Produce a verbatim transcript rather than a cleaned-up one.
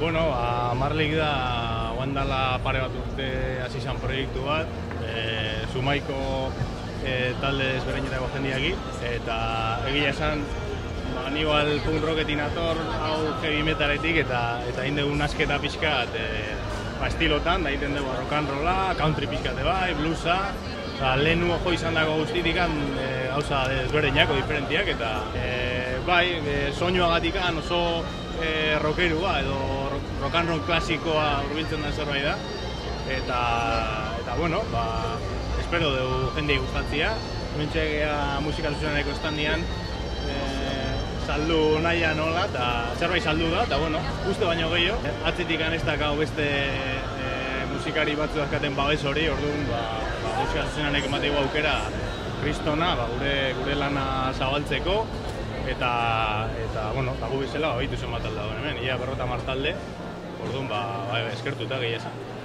Bueno, Marlik da oandala pare bat urte hasi izan proiektu bat, e, Zumaiko e, talde ezberdinetako jendiaki, eta egia esan Anibal punk rocketin ator, hau heavy metaletik, eta eta egin dugu nasketa pixkat e, ba, estilotan, da egiten dugu rock and rolla, country pixkate bai, bluesa, lehen jo izan dago guztitikan e, gauza ezberdinako, diferentiak, eta e, bai, e, soinuagatikan oso e, rockerua edo rock and roll klasikoa hurbiltzen da zerbait da, eta, eta bueno, ba, espero dugu jendei gustatzea, hementxea musika zuzenareko estandian, e, saldu nahian nola, eta zerbait saldu da, eta bueno, uste baino gehiago. Atzitik anestak hau beste e, musikari batzu dazkaten babes hori, orduan, ba, ba, musika zuzenanek emateko aukera kristona, ba, gure, gure lana zabaltzeko, eta, eta bueno, eta gu bizela, ohitu zen bat alda hemen, ia berrota martalde, orduan, ba, ba, eskertuta gehiago.